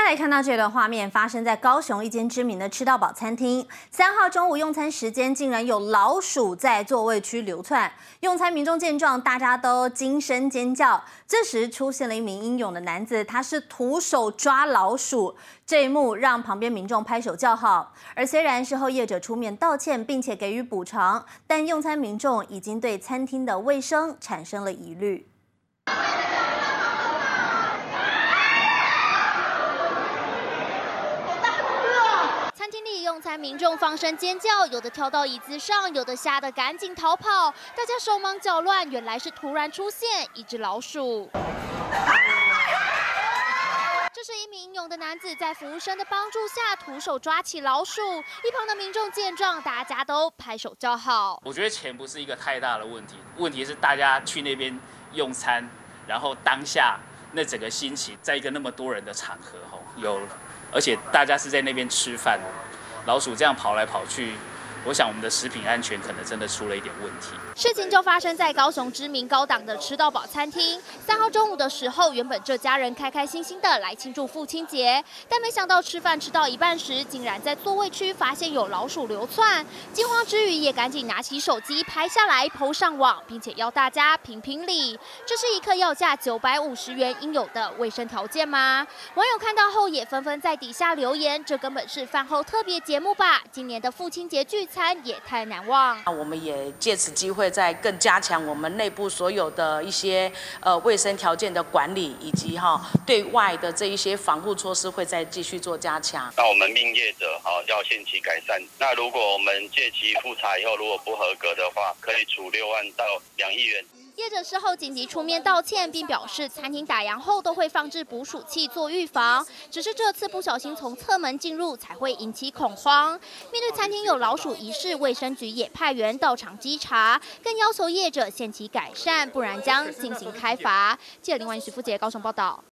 来看到这段画面，发生在高雄一间知名的吃到饱餐厅。3号中午用餐时间，竟然有老鼠在座位区流窜。用餐民众见状，大家都惊声尖叫。这时出现了一名英勇的男子，他是徒手抓老鼠。这一幕让旁边民众拍手叫好。而虽然事后业者出面道歉，并且给予补偿，但用餐民众已经对餐厅的卫生产生了疑虑。 餐厅里用餐民众放声尖叫，有的跳到椅子上，有的吓得赶紧逃跑，大家手忙脚乱。原来是突然出现一只老鼠。这是一名英勇的男子在服务生的帮助下，徒手抓起老鼠。一旁的民众见状，大家都拍手叫好。 我觉得钱不是一个太大的问题，问题是大家去那边用餐，然后当下那整个心情，在一个那么多人的场合而且大家是在那边吃饭，老鼠这样跑来跑去，我想我们的食品安全可能真的出了一点问题。 事情就发生在高雄知名高档的吃到饱餐厅。3号中午的时候，原本这家人开开心心的来庆祝父亲节，但没想到吃饭吃到一半时，竟然在座位区发现有老鼠流窜。惊慌之余，也赶紧拿起手机拍下来 PO 上网，并且要大家评评理。这是一克要价950元应有的卫生条件吗？网友看到后也纷纷在底下留言：这根本是饭后特别节目吧？今年的父亲节聚餐也太难忘。 我们也借此机会再更加强我们内部所有的一些卫生条件的管理，以及对外的这一些防护措施会再继续做加强。 那我们命业者要限期改善。那如果我们借期复查以后，如果不合格的话，可以处6万到2亿元。 业者事后紧急出面道歉，并表示餐厅打烊后都会放置捕鼠器做预防，只是这次不小心从侧门进入才会引起恐慌。面对餐厅有老鼠疑事，卫生局也派员到场稽查，更要求业者限期改善，不然将进行开罚。记者林婉徐福杰高雄报道。